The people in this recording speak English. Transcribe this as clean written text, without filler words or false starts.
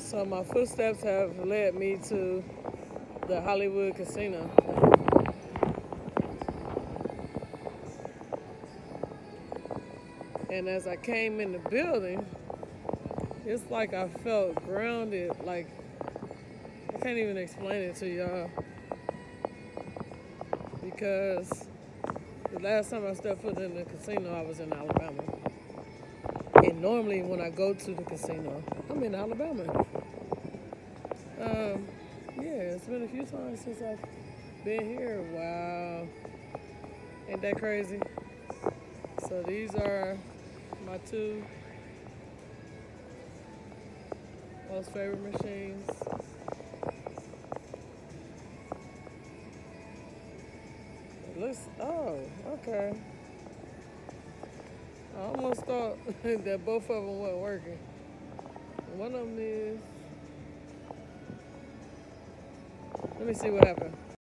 So my footsteps have led me to the Hollywood Casino. And as I came in the building, it's like I felt grounded. Like, I can't even explain it to y'all. Because the last time I stepped foot in the casino, I was in Alabama. And normally when I go to the casino, I'm in Alabama. Yeah, it's been a few times since I've been here. Wow. Ain't that crazy? So these are my two most favorite machines. It looks, oh, okay. I almost thought that both of them weren't working. One of them is, let me see what happened.